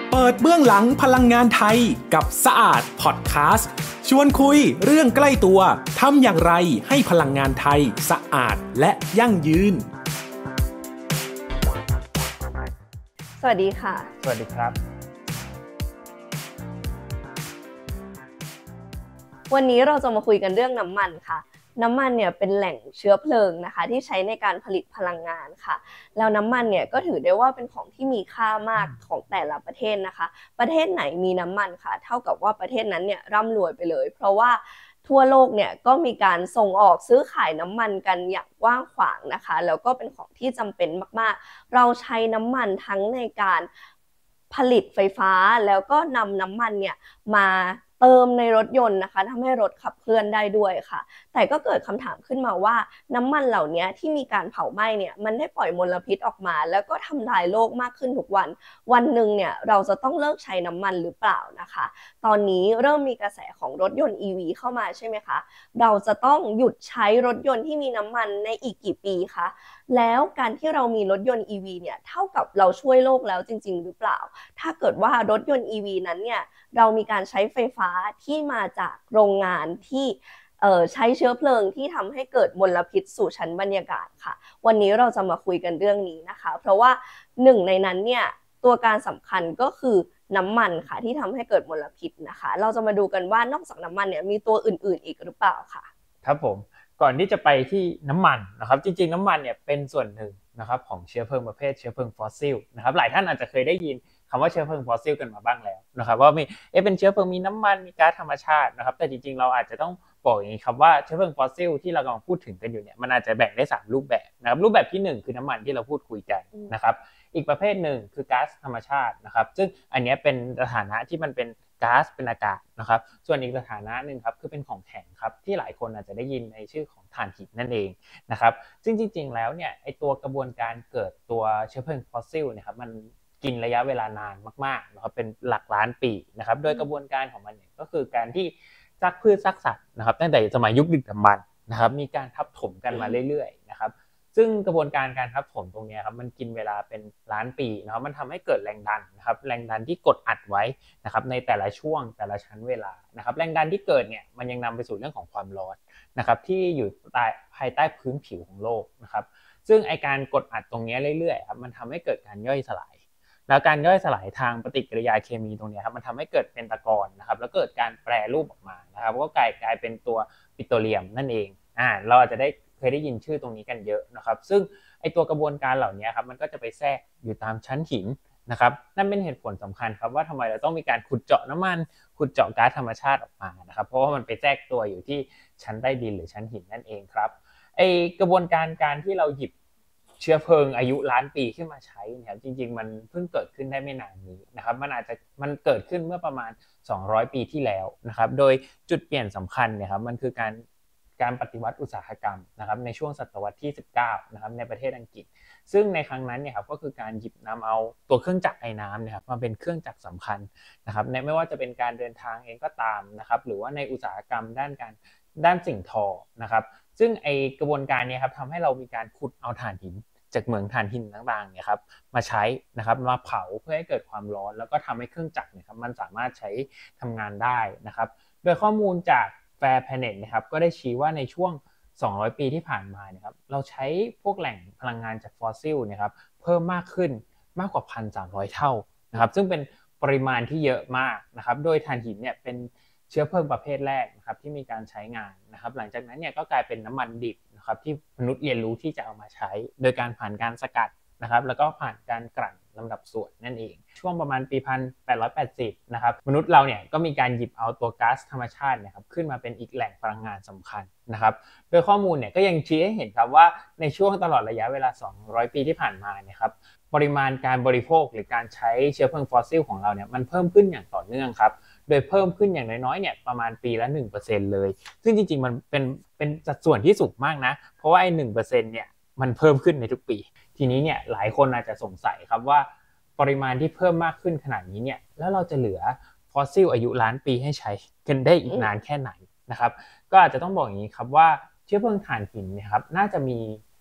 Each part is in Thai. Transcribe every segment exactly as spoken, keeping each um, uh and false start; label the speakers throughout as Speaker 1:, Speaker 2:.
Speaker 1: เปิดเบื้องหลังพลังงานไทยกับสะอาดพอดแคสต์ชวนคุยเรื่องใกล้ตัวทำอย่างไรให้พลังงานไทยสะอาดและยั่งยืน
Speaker 2: สวัสดีค่ะ
Speaker 3: สวัสดีครับ
Speaker 2: วันนี้เราจะมาคุยกันเรื่องน้ำมันค่ะน้ำมันเนี่ยเป็นแหล่งเชื้อเพลิงนะคะที่ใช้ในการผลิตพลังงานค่ะแล้วน้ำมันเนี่ยก็ถือได้ว่าเป็นของที่มีค่ามากของแต่ละประเทศนะคะประเทศไหนมีน้ำมันค่ะเท่ากับว่าประเทศนั้นเนี่ยร่ำรวยไปเลยเพราะว่าทั่วโลกเนี่ยก็มีการส่งออกซื้อขายน้ำมันกันอย่างกว้างขวางนะคะแล้วก็เป็นของที่จำเป็นมากๆเราใช้น้ำมันทั้งในการผลิตไฟฟ้าแล้วก็นำน้ำมันเนี่ยมาเติมในรถยนต์นะคะทำให้รถขับเคลื่อนได้ด้วยค่ะแต่ก็เกิดคำถามขึ้นมาว่าน้ำมันเหล่านี้ที่มีการเผาไหม้เนี่ยมันได้ปล่อยมลพิษออกมาแล้วก็ทำลายโลกมากขึ้นทุกวันวันหนึ่งเนี่ยเราจะต้องเลิกใช้น้ำมันหรือเปล่านะคะตอนนี้เริ่มมีกระแสของรถยนต์ อี วี เข้ามาใช่ไหมคะเราจะต้องหยุดใช้รถยนต์ที่มีน้ำมันในอีกกี่ปีคะแล้วการที่เรามีรถยนต์ อี วี เนี่ยเท่ากับเราช่วยโลกแล้วจริงๆหรือเปล่าถ้าเกิดว่ารถยนต์ อี วี นั้นเนี่ยเรามีการใช้ไฟฟ้าที่มาจากโรงงานที่เอ่อใช้เชื้อเพลิงที่ทำให้เกิดมลพิษสู่ชั้นบรรยากาศค่ะวันนี้เราจะมาคุยกันเรื่องนี้นะคะเพราะว่าหนึ่งในนั้นเนี่ยตัวการสำคัญก็คือน้ำมันค่ะที่ทำให้เกิดมลพิษนะคะเราจะมาดูกันว่านอกจากน้ำมันเนี่ยมีตัวอื่นๆอีกหรือเปล่าค่ะ
Speaker 3: ครับผมก่อนที่จะไปที่น้ำมันนะครับจริงๆน้ำมันเนี่ยเป็นส่วนหนึ่งนะครับของเชื้อเพลิงประเภทเชื้อเพลิงฟอสซิลนะครับหลายท่านอาจจะเคยได้ยินคำว่าเชื้อเพลิงฟอสซิลกันมาบ้างแล้วนะครับว่ามีเอ๊ะเป็นเชื้อเพลิงมีน้ำมันมีก๊าซธรรมชาตินะครับแต่จริงๆเราอาจจะต้องบอกอย่างนี้ครับว่าเชื้อเพลิงฟอสซิลที่เรากำลังพูดถึงกันอยู่เนี่ยมันอาจจะแบ่งได้สามรูปแบบนะครับรูปแบบที่หนึ่งคือน้ำมันที่เราพูดคุยกันนะครับอีกประเภทหนึ่งคือก๊าซธรรมชาตินะครับซึ่งอันนี้เป็นสถานะที่มันเป็นก๊าซเป็นอากาศนะครับส่วนอีกสถานะนึงครับคือเป็นของแข็งครับที่หลายคนอาจจะได้ยินในชื่อของถ่านหินนั่นเองนะครับซึ่งจริงๆแล้วเนี่ยไอตัวกระบวนการเกิดตัวเชื้อเพลิงฟอสซิลเนี่ยครับมันกินระยะเวลานานมากๆนะครับเป็นหลักล้านปีนะครับโดยกระบวนการของมันเนี่ยก็คือการที่ซากพืชซากสัตว์นะครับตั้งแต่สมัยยุคดึกดำบรรพ์นะครับมีการทับถมกันมาเรื่อยๆนะครับซึ่งกระบวนการการทับถมตรงนี้ครับมันกินเวลาเป็นล้านปีนะครับมันทำให้เกิดแรงดันนะครับแรงดันที่กดอัดไว้นะครับในแต่ละช่วงแต่ละชั้นเวลานะครับแรงดันที่เกิดเนี่ยมันยังนำไปสู่เรื่องของความร้อนนะครับที่อยู่ใต้ภายใต้พื้นผิวของโลกนะครับซึ่งไอการกดอัดตรงนี้เรื่อยๆครับมันทำให้เกิดการย่อยสลายแล้วการย่อยสลายทางปฏิกิริยาเคมีตรงนี้ครับมันทำให้เกิดเป็นตะกอนนะครับแล้วเกิดการแปรรูปออกมานะครับก็กลายกลายเป็นตัวปิโตรเลียมนั่นเองอ่าเราอาจจะได้เคยได้ยินชื่อตรงนี้กันเยอะนะครับซึ่งไอตัวกระบวนการเหล่านี้ครับมันก็จะไปแทรกอยู่ตามชั้นหินนะครับนั่นเป็นเหตุผลสำคัญครับว่าทำไมเราต้องมีการขุดเจาะน้ำมันขุดเจาะก๊าซธรรมชาติออกมานะครับเพราะว่ามันไปแทรกตัวอยู่ที่ชั้นใต้ดินหรือชั้นหินนั่นเองครับไอกระบวนการการที่เราหยิบเชื้อเพลิงอายุล้านปีขึ้นมาใช้เนี่ยจริงๆมันเพิ่งเกิดขึ้นได้ไม่นานนี้นะครับมันอาจจะมันเกิดขึ้นเมื่อประมาณสองร้อยปีที่แล้วนะครับโดยจุดเปลี่ยนสำคัญเนี่ยครับมันคือการการปฏิวัติอุตสาหกรรมนะครับในช่วงศตวรรษที่สิบเก้านะครับในประเทศอังกฤษซึ่งในครั้งนั้นเนี่ยครับก็คือการหยิบนำเอาตัวเครื่องจักรไอ้น้ำเนี่ยครับมาเป็นเครื่องจักรสำคัญนะครับในไม่ว่าจะเป็นการเดินทางเองก็ตามนะครับหรือว่าในอุตสาหกรรมด้านการด้านสิ่งทอนะครับซึ่งไอกระบวนการนี้ครับทำให้เรามีการขุดเอาถ่านหินจากเหมืองถ่านหินต่างๆเนี่ยครับมาใช้นะครับมาเผาเพื่อให้เกิดความร้อนแล้วก็ทำให้เครื่องจักรเนี่ยครับมันสามารถใช้ทำงานได้นะครับโดยข้อมูลจากFair Planet นะครับก็ได้ชี้ว่าในช่วงสองร้อยปีที่ผ่านมานะครับเราใช้พวกแหล่งพลังงานจากฟอสซิลนะครับเพิ่มมากขึ้นมากกว่า หนึ่งพันสามร้อย เท่านะครับซึ่งเป็นปริมาณที่เยอะมากนะครับโดยถ่านหินเนี่ยเป็นเชื้อเพลิงประเภทแรกนะครับที่มีการใช้งานนะครับหลังจากนั้นเนี่ยก็กลายเป็นน้ำมันดิบนะครับที่มนุษย์เรียนรู้ที่จะเอามาใช้โดยการผ่านการสกัดนะครับแล้วก็ผ่านการกลั่นลำดับส่วนนั่นเองช่วงประมาณปีหนึ่งพันแปดร้อยแปดสิบนะครับมนุษย์เราเนี่ยก็มีการหยิบเอาตัวก๊าซธรรมชาติเนี่ยครับขึ้นมาเป็นอีกแหล่งพลังงานสำคัญนะครับโดยข้อมูลเนี่ยก็ยังชี้ให้เห็นครับว่าในช่วงตลอดระยะเวลาสองร้อยปีที่ผ่านมาเนี่ยครับปริมาณการบริโภคหรือการใช้เชื้อเพลิงฟอสซิลของเราเนี่ยมันเพิ่มขึ้นอย่างต่อเนื่องครับโดยเพิ่มขึ้นอย่างน้อยๆเนี่ยประมาณปีละ หนึ่งเปอร์เซ็นต์ เลยซึ่งจริงๆมันเป็นเป็นสัดส่วนที่สูงมากนะเพราะว่าไอ้ หนึ่งเปอร์เซ็นต์ เนี่ยมันเพิ่มขึ้นในทุกปีทีนี้เนี่ยหลายคนอาจจะสงสัยครับว่าปริมาณที่เพิ่มมากขึ้นขนาดนี้เนี่ยแล้วเราจะเหลือฟอสซิลอายุล้านปีให้ใช้กันได้อีกนานแค่ไหนนะครับก็อาจจะต้องบอกอย่างนี้ครับว่าเชื้อเพลิงถ่านหินเนี่ยครับน่าจะมี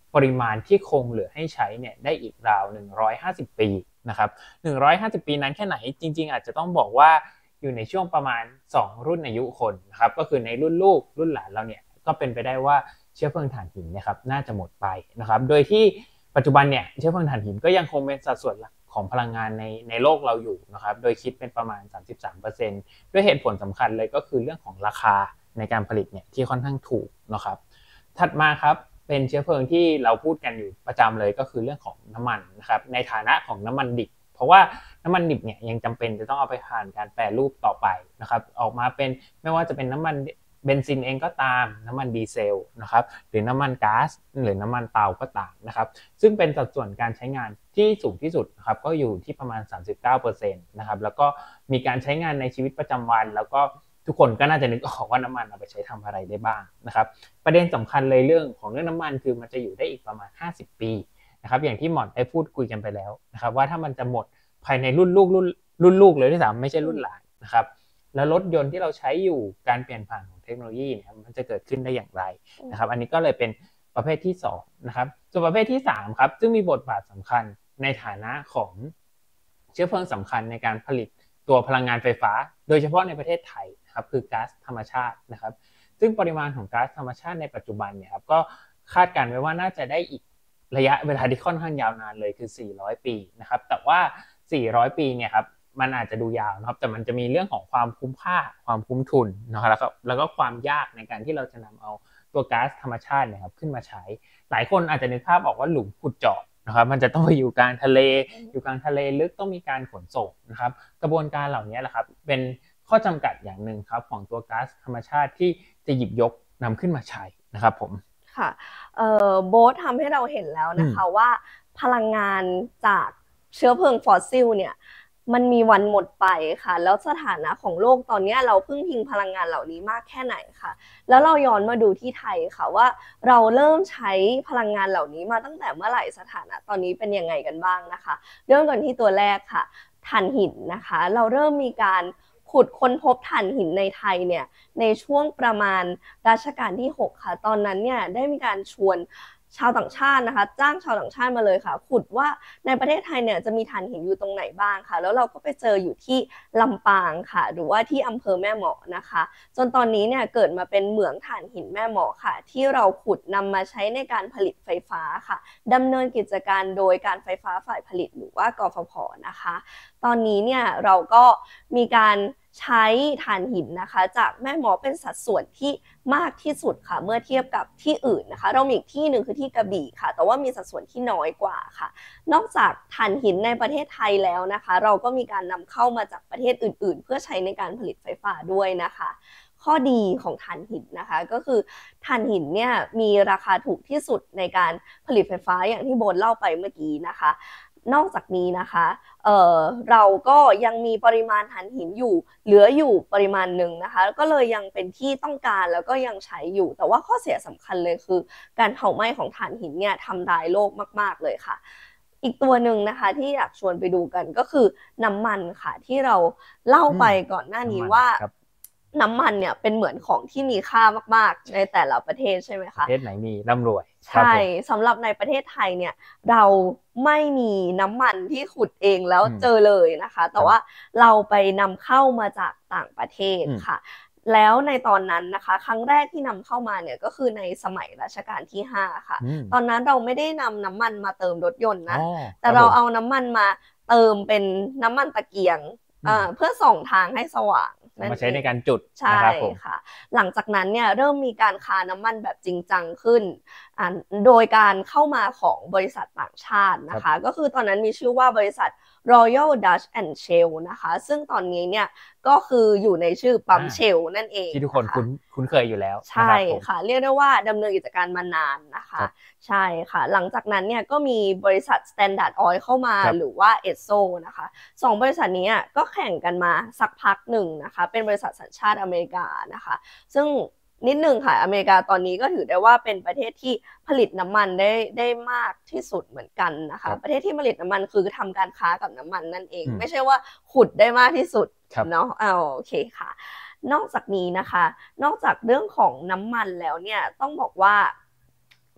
Speaker 3: ปริมาณที่คงเหลือให้ใช้เนี่ยได้อีกราวหนึ่งร้อยห้าสิบปีนะครับหนึ่งร้อยห้าสิบปีนั้นแค่ไหนจริงๆอาจจะต้องบอกว่าอยู่ในช่วงประมาณสองรุ่นอายุคนนะครับก็คือในรุ่นลูกรุ่นหลานเราเนี่ยก็เป็นไปได้ว่าเชื้อเพลิงถ่านหินนะครับน่าจะหมดไปนะครับโดยที่ปัจจุบันเนี่ยเชื้อเพลิงถ่านหินก็ยังคงเป็นสัดส่วนหลักของพลังงานในในโลกเราอยู่นะครับโดยคิดเป็นประมาณ สามสิบสามเปอร์เซ็นต์ ด้วยเหตุผลสำคัญเลยก็คือเรื่องของราคาในการผลิตเนี่ยที่ค่อนข้างถูกนะครับถัดมาครับเป็นเชื้อเพลิงที่เราพูดกันอยู่ประจำเลยก็คือเรื่องของน้ำมันนะครับในฐานะของน้ำมันดิบเพราะว่าน้ำมันดิบเนี่ยยังจำเป็นจะต้องเอาไปผ่านการแปรรูปต่อไปนะครับออกมาเป็นไม่ว่าจะเป็นน้ำมันเบนซินเองก็ตามน้ำมันดีเซลนะครับหรือน้ำมันก๊าซหรือน้ำมันเตาก็ตามนะครับซึ่งเป็นสัดส่วนการใช้งานที่สูงที่สุดนะครับก็อยู่ที่ประมาณ สามสิบเก้าเปอร์เซ็นต์ นะครับแล้วก็มีการใช้งานในชีวิตประจำวันแล้วก็ทุกคนก็น่าจะนึกออกว่าน้ำมันเอาไปใช้ทำอะไรได้บ้างนะครับประเด็นสำคัญเลยเรื่องของเรื่องน้ำมันคือมันจะอยู่ได้อีกประมาณห้าสิบปีนะครับอย่างที่หมอนได้พูดคุยกันไปแล้วนะครับว่าถ้ามันจะหมดภายในรุ่นลูกรุ่นรุ่นลูกเลยที่สามไม่ใช่รุ่นหลานนะครับแล้วรถยนต์ที่เราใช้อยู่การเปลี่ยนผ่านของเทคโนโลยีเนี่ยมันจะเกิดขึ้นได้อย่างไรนะครับอันนี้ก็เลยเป็นประเภทที่สองนะครับส่วนประเภทที่สามครับซึ่งมีบทบาทสำคัญในฐานะของเชื้อเพลิงสำคัญในการผลิตตัวพลังงานไฟฟ้าโดยเฉพาะในประเทศไทยนะครับคือก๊าซธรรมชาตินะครับซึ่งปริมาณของก๊าซธรรมชาติในปัจจุบันเนี่ยครับก็คาดการณ์ไว้ว่าน่าจะได้อีกระยะเวลาที่ค่อนข้างยาวนานเลยคือสี่ร้อยปีนะครับแต่ว่าสี่ร้อยปีเนี่ยครับมันอาจจะดูยาวนะครับแต่มันจะมีเรื่องของความคุ้มค่าความคุ้มทุนนะครับแล้วก็แล้วก็ความยากในการที่เราจะนำเอาตัวก๊าซธรรมชาติเนี่ยครับขึ้นมาใช้หลายคนอาจจะนึกภาพออกว่าหลุมขุดเจาะนะครับมันจะต้องไปอยู่กลางทะเลอยู่กลางทะเลลึกต้องมีการขนส่งนะครับกระบวนการเหล่านี้แหละครับเป็นข้อจำกัดอย่างหนึ่งครับของตัวก๊าซธรรมชาติที่จะหยิบยกนำขึ้นมาใช้นะครับผม
Speaker 2: ค่ะเอ่อโบ๊ททำให้เราเห็นแล้วนะคะว่าพลังงานจากเชื้อเพลิงฟอสซิลเนี่ยมันมีวันหมดไปค่ะแล้วสถานะของโลกตอนนี้เราพึ่งพิงพลังงานเหล่านี้มากแค่ไหนค่ะแล้วเราย้อนมาดูที่ไทยค่ะว่าเราเริ่มใช้พลังงานเหล่านี้มาตั้งแต่เมื่อไหร่สถานะตอนนี้เป็นยังไงกันบ้างนะคะเริ่มกันที่ตัวแรกค่ะถ่านหินนะคะเราเริ่มมีการขุดค้นพบถ่านหินในไทยเนี่ยในช่วงประมาณรัชกาลที่หกค่ะตอนนั้นเนี่ยได้มีการชวนชาวต่างชาตินะคะจ้างชาวต่างชาติมาเลยค่ะขุดว่าในประเทศไทยเนี่ยจะมีถ่านหินอยู่ตรงไหนบ้างค่ะแล้วเราก็ไปเจออยู่ที่ลำปางค่ะหรือว่าที่อำเภอแม่เมาะนะคะจนตอนนี้เนี่ยเกิดมาเป็นเหมืองถ่านหินแม่เมาะค่ะที่เราขุดนำมาใช้ในการผลิตไฟฟ้าค่ะดำเนินกิจการโดยการไฟฟ้าฝ่ายผลิตหรือว่ากฟผ.นะคะตอนนี้เนี่ยเราก็มีการใช้ถ่านหินนะคะจากแม่เมาะเป็นสัดส่วนที่มากที่สุดค่ะเมื่อเทียบกับที่อื่นนะคะเรามีอีกที่หนึ่งคือที่กระบี่ค่ะแต่ว่ามีสัดส่วนที่น้อยกว่าค่ะนอกจากถ่านหินในประเทศไทยแล้วนะคะเราก็มีการนำเข้ามาจากประเทศอื่นๆเพื่อใช้ในการผลิตไฟฟ้าด้วยนะคะข้อดีของถ่านหินนะคะก็คือถ่านหินเนี่ยมีราคาถูกที่สุดในการผลิตไฟฟ้าอย่างที่โบนเล่าไปเมื่อกี้นะคะนอกจากนี้นะคะเอ่อเราก็ยังมีปริมาณถ่านหินอยู่เหลืออยู่ปริมาณหนึ่งนะคะก็เลยยังเป็นที่ต้องการแล้วก็ยังใช้อยู่แต่ว่าข้อเสียสำคัญเลยคือการเผาไหม้ของถ่านหินเนี่ยทำลายโลกมากๆเลยค่ะอีกตัวหนึ่งนะคะที่อยากชวนไปดูกันก็คือน้ำมันค่ะที่เราเล่าไปก่อนหน้านี้ว่าน้ำมันเนี่ยเป็นเหมือนของที่มีค่ามากๆในแต่ละประเทศใช่ไหมคะ
Speaker 3: ประเทศไหนมีร่ำรวย
Speaker 2: ใช่สำหรับในประเทศไทยเนี่ยเราไม่มีน้ำมันที่ขุดเองแล้วเจอเลยนะคะแต่ว่าเราไปนำเข้ามาจากต่างประเทศค่ะแล้วในตอนนั้นนะคะครั้งแรกที่นำเข้ามาเนี่ยก็คือในสมัยรัชกาลที่ห้าค่ะตอนนั้นเราไม่ได้นำน้ำมันมาเติมรถยนต์นะแต่เราเอาน้ำมันมาเติมเป็นน้ำมันตะเกียงเพื่อส่องทางให้สว่าง
Speaker 3: มาใช้ในการจุด
Speaker 2: ใช่ค่ะหลังจากนั้นเนี่ยเริ่มมีการค้าน้ำมันแบบจริงจังขึ้นโดยการเข้ามาของบริษัทต่างชาตินะคะก็คือตอนนั้นมีชื่อว่าบริษัท Royal Dutch and Shell นะคะซึ่งตอนนี้เนี่ยก็คืออยู่ในชื่อปั๊มเชลนั่นเอง
Speaker 3: ที่ทุกคนคุ้นคุ้นเคยอยู่แล้ว
Speaker 2: ใช่ค่ะเรียกได้ว่าดำเนินกิจการมานานนะคะใช่ค่ะหลังจากนั้นเนี่ยก็มีบริษัท Standard Oil เข้ามาหรือว่า เอส โอ นะคะสองบริษัทนี้ก็แข่งกันมาสักพักหนึ่งนะคะเป็นบริษัทสัญชาติอเมริกานะคะซึ่งนิดนึงค่ะอเมริกาตอนนี้ก็ถือได้ว่าเป็นประเทศที่ผลิตน้ำมันได้ได้มากที่สุดเหมือนกันนะคะประเทศที่ผลิตน้ำมันคือทำการค้ากับน้ำมันนั่นเองไม่ใช่ว่าขุดได้มากที่สุดเนาะเอาโอเคค่ะนอกจากนี้นะคะนอกจากเรื่องของน้ำมันแล้วเนี่ยต้องบอกว่า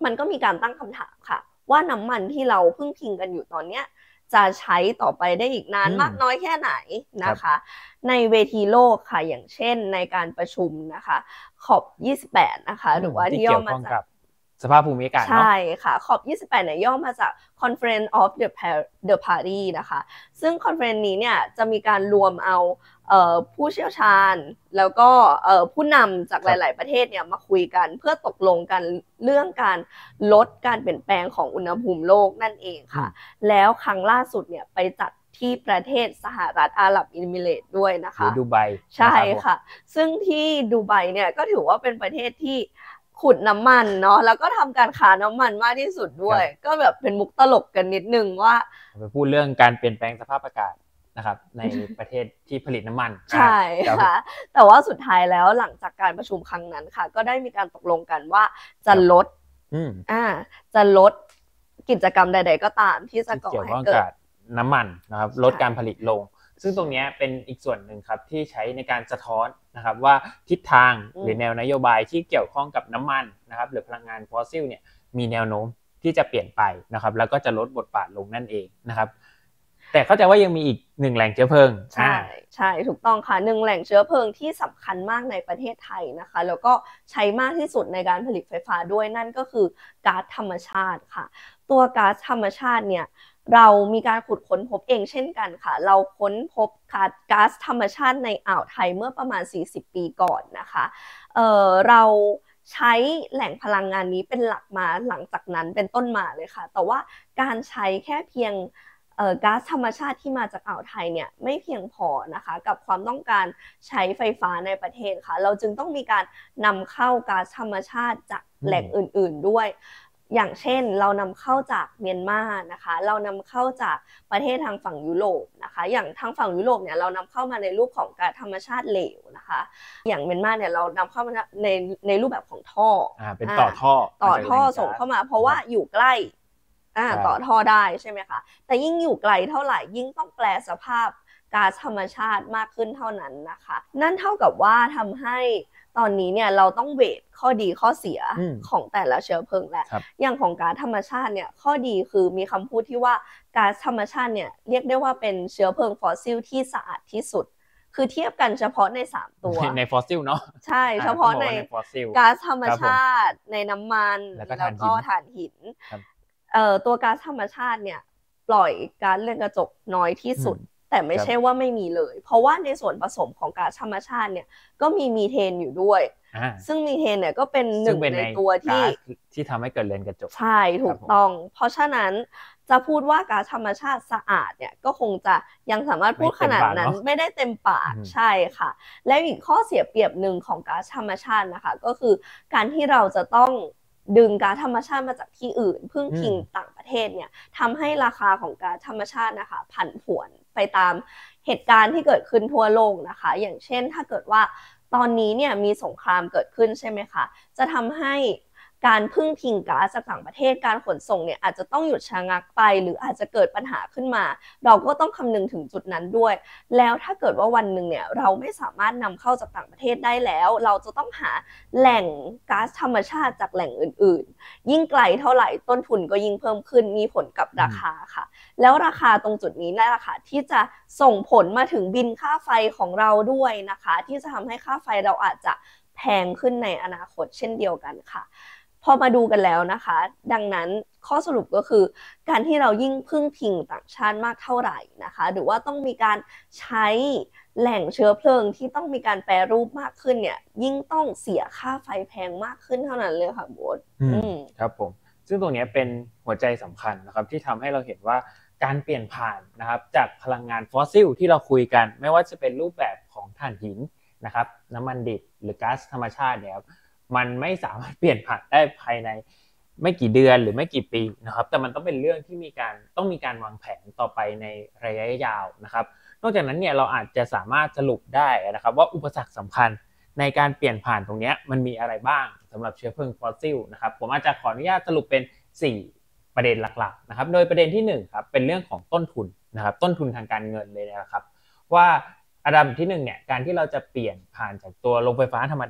Speaker 2: มันก็มีการตั้งคำถามค่ะว่าน้ำมันที่เราพึ่งพิงกันอยู่ตอนเนี้ยจะใช้ต่อไปได้อีกนานมากน้อยแค่ไหนนะคะในเวทีโลกค่ะอย่างเช่นในการประชุมนะคะ คอป ยี่สิบแปด นะคะหรือว่าที่ย่อมาจาก
Speaker 3: สภาพภูมิอากาศเนาะ
Speaker 2: ใช่ค่ะ คอป ยี่สิบแปด เนี่ยย่อมาจาก Conference of the the Party นะคะซึ่งคอนเฟอเรนซ์นี้เนี่ยจะมีการรวมเอาเอ่อผู้เชี่ยวชาญแล้วก็เอ่อผู้นำจากหลายๆประเทศเนี่ยมาคุยกันเพื่อตกลงกันเรื่องการลดการเปลี่ยนแปลงของอุณหภูมิโลกนั่นเองค่ะแล้วครั้งล่าสุดเนี่ยไปจัดที่ประเทศสหรัฐอาหรับเอมิเรตส์ด้วยนะคะ
Speaker 3: ดูไบ
Speaker 2: ใช่ค่ะซึ่งที่ดูไบเนี่ยก็ถือว่าเป็นประเทศที่ขุดน้ำมันเนาะแล้วก็ทำการค้าน้ำมันมากที่สุดด้วยก็แบบเป็นมุกตลกกันนิดนึงว่า
Speaker 3: ไปพูดเรื่องการเปลี่ยนแปลงสภาพอากาศนะครับในประเทศที่ผลิตน้ำมัน
Speaker 2: ใช่ค่ะแต่ว่าสุดท้ายแล้วหลังจากการประชุมครั้งนั้นค่ะก็ได้มีการตกลงกันว่าจะลดอ่าจะลดกิจกรรมใดๆก็ตามที่จะก่อให้เกิด
Speaker 3: น้ำมันนะครับลดการผลิตลงซึ่งตรงนี้เป็นอีกส่วนหนึ่งครับที่ใช้ในการสะท้อนนะครับว่าทิศทางหรือแนวนโยบายที่เกี่ยวข้องกับน้ำมันนะครับหรือพลังงานฟอสซิลเนี่ยมีแนวโน้มที่จะเปลี่ยนไปนะครับแล้วก็จะลดบทบาทลงนั่นเองนะครับแต่เข้าใจว่ายังมีอีกหนึ่งแหล่งเชื้อเพลิง
Speaker 2: ใช่ใช่ถูกต้องค่ะหนึ่งแหล่งเชื้อเพลิงที่สำคัญมากในประเทศไทยนะคะแล้วก็ใช้มากที่สุดในการผลิตไฟฟ้าด้วยนั่นก็คือก๊าซธรรมชาติค่ะตัวก๊าซธรรมชาติเนี่ยเรามีการขุดค้นพบเองเช่นกันค่ะเราค้นพบก๊าซธรรมชาติในอ่าวไทยเมื่อประมาณสี่สิบปีก่อนนะคะเอ่อเราใช้แหล่งพลังงานนี้เป็นหลักมาหลังจากนั้นเป็นต้นมาเลยค่ะแต่ว่าการใช้แค่เพียงก๊าซธรรมชาติที่มาจากอ่าวไทยเนี่ยไม่เพียงพอนะคะกับความต้องการใช้ไฟฟ้าในประเทศค่ะเราจึงต้องมีการนำเข้าก๊าซธรรมชาติจากแหล่งอื่นๆด้วยอย่างเช่นเรานำเข้าจากเมียนมานะคะเรานำเข้าจากประเทศทางฝั่งยุโรปนะคะอย่างทางฝั่งยุโรปเนี่ยเรานำเข้ามาในรูปของก๊าซธรรมชาติเหลวนะคะอย่างเมียนมาเนี่ยเรานำเข้ามาในในรูปแบบของท่อ
Speaker 3: อ่าเป็นต่อท่อ
Speaker 2: ต่อท่อส่งเข้ามาเพราะว่าอยู่ใกล้อ่าต่อท่อได้ใช่ไหมคะแต่ยิ่งอยู่ไกลเท่าไหร่ยิ่งต้องแปลสภาพก๊าซธรรมชาติมากขึ้นเท่านั้นนะคะนั่นเท่ากับว่าทำให้ตอนนี้เนี่ยเราต้องเวทข้อดีข้อเสียของแต่ละเชื้อเพลิงแหละอย่างของก๊าซธรรมชาติเนี่ยข้อดีคือมีคำพูดที่ว่าก๊าซธรรมชาติเนี่ยเรียกได้ว่าเป็นเชื้อเพลิงฟอสซิลที่สะอาดที่สุดคือเทียบกันเฉพาะในสามตัว
Speaker 3: ในฟอสซิลเนาะ
Speaker 2: ใช่เฉพาะในก๊าซธรรมชาติในน้ำมันแล้วก็ถ่านหินเอ่อตัวก๊าซธรรมชาติเนี่ยปล่อยก๊าซเรือนกระจกน้อยที่สุดแต่ไม่ใช่ว่าไม่มีเลยเพราะว่าในส่วนผสมของก๊าซธรรมชาติเนี่ยก็มีมีเทนอยู่ด้วยซึ่งมีเทนเนี่ยก็เป็นหนึ่งในตัวที่
Speaker 3: ที่ทำให้เกิดเรือนกระจก
Speaker 2: ใช่ถูกต้องเพราะฉะนั้นจะพูดว่าก๊าซธรรมชาติสะอาดเนี่ยก็คงจะยังสามารถพูดขนาดนั้นไม่ได้เต็มปากใช่ค่ะและอีกข้อเสียเปรียบหนึ่งของก๊าซธรรมชาตินะคะก็คือการที่เราจะต้องดึงก๊าซธรรมชาติมาจากที่อื่นพึ่งพิงต่างประเทศเนี่ยทำให้ราคาของก๊าซธรรมชาตินะคะผันผวนไปตามเหตุการณ์ที่เกิดขึ้นทั่วโลกนะคะอย่างเช่นถ้าเกิดว่าตอนนี้เนี่ยมีสงครามเกิดขึ้นใช่ไหมคะจะทำให้การพึ่งพิงก๊าซจากต่างประเทศการขนส่งเนี่ยอาจจะต้องหยุดชะงักไปหรืออาจจะเกิดปัญหาขึ้นมาเราก็ต้องคำนึงถึงจุดนั้นด้วยแล้วถ้าเกิดว่าวันหนึ่งเนี่ยเราไม่สามารถนำเข้าจากต่างประเทศได้แล้วเราจะต้องหาแหล่งก๊าซธรรมชาติจากแหล่งอื่นๆยิ่งไกลเท่าไหร่ต้นทุนก็ยิ่งเพิ่มขึ้นมีผลกับราคาค่ะแล้วราคาตรงจุดนี้นั่นแหละค่ะที่จะส่งผลมาถึงบิลค่าไฟของเราด้วยนะคะที่จะทำให้ค่าไฟเราอาจจะแพงขึ้นในอนาคตเช่นเดียวกันค่ะพอมาดูกันแล้วนะคะดังนั้นข้อสรุปก็คือการที่เรายิ่งพึ่งพิงต่างชาติมากเท่าไหร่นะคะหรือว่าต้องมีการใช้แหล่งเชื้อเพลิงที่ต้องมีการแปรรูปมากขึ้นเนี่ยยิ่งต้องเสียค่าไฟแพงมากขึ้นเท่านั้นเลยค่ะโบ๊ท
Speaker 3: ครับผมซึ่งตรงนี้เป็นหัวใจสำคัญนะครับที่ทำให้เราเห็นว่าการเปลี่ยนผ่านนะครับจากพลังงานฟอสซิลที่เราคุยกันไม่ว่าจะเป็นรูปแบบของถ่านหินนะครับน้ำมันดิบหรือก๊าซธรรมชาติเนี่ยมันไม่สามารถเปลี่ยนผ่านได้ภายในไม่กี่เดือนหรือไม่กี่ปีนะครับแต่มันต้องเป็นเรื่องที่มีการต้องมีการวางแผนต่อไปในระยะยาวนะครับนอกจากนั้นเนี่ยเราอาจจะสามารถสรุปได้นะครับว่าอุปสรรคสำคัญในการเปลี่ยนผ่านตรงนี้มันมีอะไรบ้างสำหรับเชื้อเพลิงฟอสซิลนะครับผมอาจจะขออนุญาตสรุปเป็นสี่ประเด็นหลักๆนะครับโดยประเด็นที่หนึ่งครับเป็นเรื่องของต้นทุนนะครับต้นทุนทางการเงินเลยนะครับว่าอันดับที่หนึ่งเนี่ยการที่เราจะเปลี่ยนผ่านจากตัวโรงไฟฟ้าธรรมดา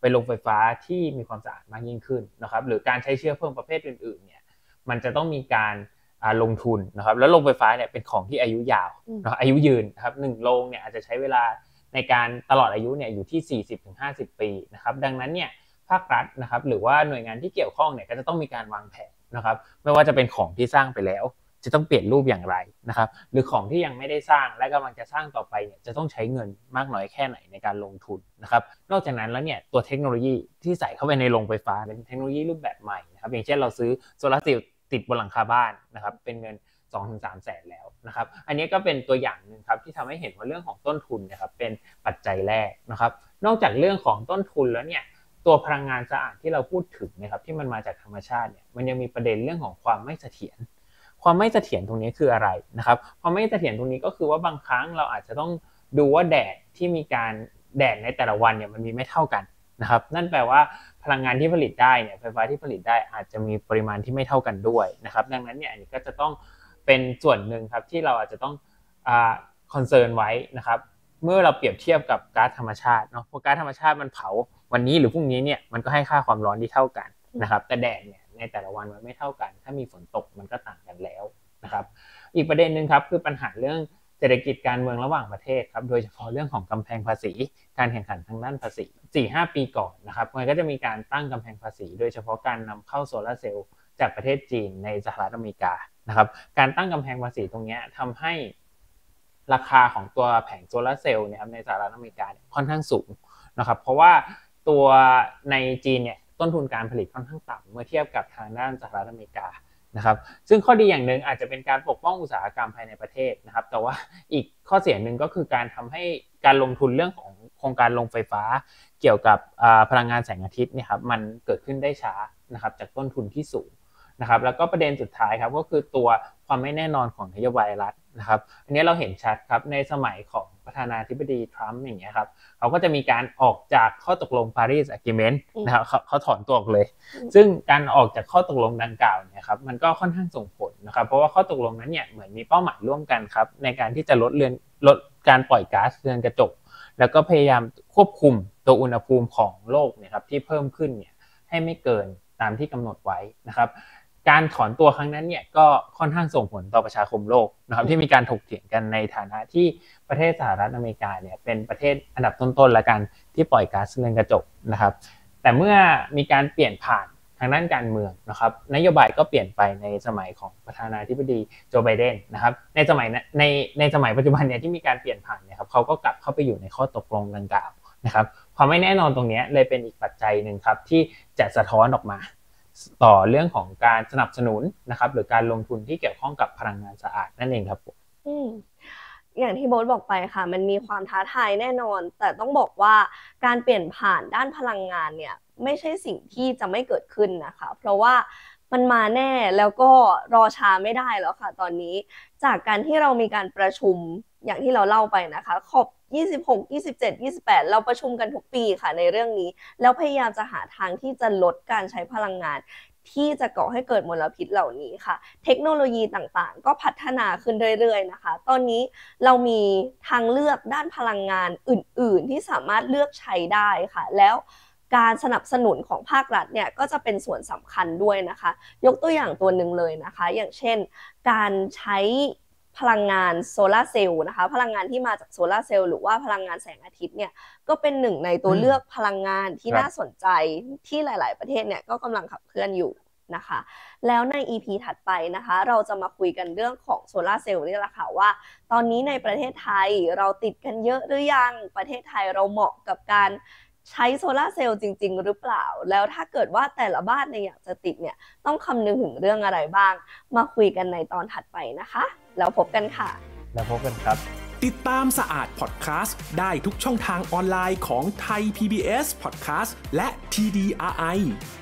Speaker 3: ไปโรงไฟฟ้าที่มีความสะอาดมากยิ่งขึ้นนะครับหรือการใช้เชื้อเพลิงประเภทอื่นๆเนี่ยมันจะต้องมีการลงทุนนะครับแล้วโรงไฟฟ้าเนี่ยเป็นของที่อายุยาวนะอายุยืนนะครับหนึ่งโรงเนี่ยอาจจะใช้เวลาในการตลอดอายุเนี่ยอยู่ที่ สี่สิบถึงห้าสิบ ปีนะครับดังนั้นเนี่ยภาครัฐนะครับหรือว่าหน่วยงานที่เกี่ยวข้องเนี่ยก็จะต้องมีการวางแผนนะครับไม่ว่าจะเป็นของที่สร้างไปแล้วจะต้องเปลี่ยนรูปอย่างไรนะครับหรือของที่ยังไม่ได้สร้างและกำลังจะสร้างต่อไปเนี่ยจะต้องใช้เงินมากน้อยแค่ไหนในการลงทุนนะครับนอกจากนั้นแล้วเนี่ยตัวเทคโนโลยีที่ใส่เข้าไปในโรงไฟฟ้าเป็นเทคโนโลยีรูปแบบใหม่นะครับอย่างเช่นเราซื้อโซลาร์เซลล์ติดบนหลังคาบ้านนะครับเป็นเงิน สองถึงสาม แสนแล้วนะครับอันนี้ก็เป็นตัวอย่างนึงครับที่ทำให้เห็นว่าเรื่องของต้นทุนนะครับเป็นปัจจัยแรกนะครับนอกจากเรื่องของต้นทุนแล้วเนี่ยตัวพลังงานสะอาดที่เราพูดถึงนะครับที่มันมาจากธรรมชาติเนี่ยมันยังมีประเด็นเรื่องของความไม่เสถียรความไม่เสถียรตรงนี้คืออะไรนะครับความไม่เสถียรตรงนี้ก็คือว่าบางครั้งเราอาจจะต้องดูว่าแดดที่มีการแดดในแต่ละวันเนี่ยมันมีไม่เท่ากันนะครับนั่นแปลว่าพลังงานที่ผลิตได้เนี่ยไฟฟ้าที่ผลิตได้อาจจะมีปริมาณที่ไม่เท่ากันด้วยนะครับดังนั้นเนี่ยอันนี้ก็จะต้องเป็นส่วนหนึ่งครับที่เราอาจจะต้องอ่าคอนเซิร์นไว้นะครับเมื่อเราเปรียบเทียบกับก๊าซธรรมชาติเนาะเพราะก๊าซธรรมชาติมันเผาวันนี้หรือพรุ่งนี้เนี่ยมันก็ให้ค่าความร้อนที่เท่ากันนะครับแต่แดดเนี่ยในแต่ละวันมันไม่เท่ากันถ้ามีฝนตกมันก็ต่างกันแล้วนะครับอีกประเด็นนึงครับคือปัญหาเรื่องเศรษฐกิจการเมืองระหว่างประเทศครับโดยเฉพาะเรื่องของกำแพงภาษีการแข่งขันทางด้านภาษี สี่ถึงห้า ปีก่อนนะครับมันก็จะมีการตั้งกำแพงภาษีโดยเฉพาะการนำเข้าโซลาร์เซลล์จากประเทศจีนในสหรัฐอเมริกานะครับการตั้งกำแพงภาษีตรงนี้ทำให้ราคาของตัวแผงโซลาร์เซลล์เนี่ยในสหรัฐอเมริกาเนี่ยค่อนข้างสูงนะครับเพราะว่าตัวในจีนเนี่ยต้นทุนการผลิตค่อนข้างต่ำเมื่อเทียบกับทางด้านสหรัฐอเมริกานะครับซึ่งข้อดีอย่างหนึ่งอาจจะเป็นการปกป้องอุตสาหกรรมภายในประเทศนะครับแต่ว่าอีกข้อเสียหนึ่งก็คือการทำให้การลงทุนเรื่องของโครงการโรงไฟฟ้าเกี่ยวกับพลังงานแสงอาทิตย์เนี่ยครับมันเกิดขึ้นได้ช้านะครับจากต้นทุนที่สูงนะครับแล้วก็ประเด็นสุดท้ายครับก็คือตัวความไม่แน่นอนของนโยบายรัฐนะครับอันนี้เราเห็นชัดครับในสมัยของประธานาธิบดีทรัมป์อย่างเงี้ยครับเขาก็จะมีการออกจากข้อตกลง Paris Agreement นะครับเขาเขาถอนตัวออกเลยซึ่งการออกจากข้อตกลงดังกล่าวเนี่ยครับมันก็ค่อนข้างส่งผลนะครับเพราะว่าข้อตกลงนั้นเนี่ยเหมือนมีเป้าหมายร่วมกันครับในการที่จะลดเรือนลดการปล่อยก๊าซเรือนกระจกแล้วก็พยายามควบคุมตัวอุณหภูมิของโลกเนี่ยครับที่เพิ่มขึ้นเนี่ยให้ไม่เกินตามที่กำหนดไว้นะครับการถอนตัวครั้งนั้นเนี่ยก็ค่อนข้างส่งผลต่อประชาคมโลกนะครับที่มีการถกเถียงกันในฐานะที่ประเทศสหรัฐอเมริกาเนี่ยเป็นประเทศอันดับต้นๆและกันที่ปล่อยก๊าซเรือนกระจกนะครับแต่เมื่อมีการเปลี่ยนผ่านทางด้านการเมืองนะครับนโยบายก็เปลี่ยนไปในสมัยของประธานาธิบดีโจไบเดนนะครับในสมัยในในสมัยปัจจุบันเนี่ยที่มีการเปลี่ยนผ่านเนี่ยครับเขาก็กลับเข้าไปอยู่ในข้อตกลงดังกล่าวนะครับความไม่แน่นอนตรงนี้เลยเป็นอีกปัจจัยนึงครับที่จะสะท้อนออกมาต่อเรื่องของการสนับสนุนนะครับหรือการลงทุนที่เกี่ยวข้องกับพลังงานสะอาดนั่นเองครับผม
Speaker 2: อืมอย่างที่โบ๊ทบอกไปค่ะมันมีความท้าทายแน่นอนแต่ต้องบอกว่าการเปลี่ยนผ่านด้านพลังงานเนี่ยไม่ใช่สิ่งที่จะไม่เกิดขึ้นนะคะเพราะว่ามันมาแน่แล้วก็รอช้าไม่ได้แล้วค่ะตอนนี้จากการที่เรามีการประชุมอย่างที่เราเล่าไปนะคะคอปยี่สิบหก ยี่สิบเจ็ด ยี่สิบแปดเราประชุมกันทุกปีค่ะในเรื่องนี้แล้วพยายามจะหาทางที่จะลดการใช้พลังงานที่จะก่อให้เกิดมลพิษเหล่านี้ค่ะเทคโนโลยีต่างๆก็พัฒนาขึ้นเรื่อยๆนะคะตอนนี้เรามีทางเลือกด้านพลังงานอื่นๆที่สามารถเลือกใช้ได้ค่ะแล้วการสนับสนุนของภาครัฐเนี่ยก็จะเป็นส่วนสำคัญด้วยนะคะยกตัวอย่างตัวหนึ่งเลยนะคะอย่างเช่นการใช้พลังงานโซลาร์เซลล์นะคะพลังงานที่มาจากโซลาร์เซลล์หรือว่าพลังงานแสงอาทิตย์เนี่ยก็เป็นหนึ่งในตัวเลือกพลังงานที่น่าสนใจที่หลายๆประเทศเนี่ยก็กำลังขับเคลื่อนอยู่นะคะแล้วใน อี พี ถัดไปนะคะเราจะมาคุยกันเรื่องของโซลาร์เซลล์นี่แหละค่ะว่าตอนนี้ในประเทศไทยเราติดกันเยอะหรือยังประเทศไทยเราเหมาะกับการใช้โซลาร์เซลล์จริงๆหรือเปล่าแล้วถ้าเกิดว่าแต่ละบ้านเนี่ยอยากจะติดเนี่ยต้องคำนึงถึงเรื่องอะไรบ้างมาคุยกันในตอนถัดไปนะคะแล้วพบกันค่ะ
Speaker 3: แล้วพบกันครับ
Speaker 1: ติดตามสะอาดพอดแคสต์ได้ทุกช่องทางออนไลน์ของไทย พี บี เอส Podcast และ ที ดี อาร์ ไอ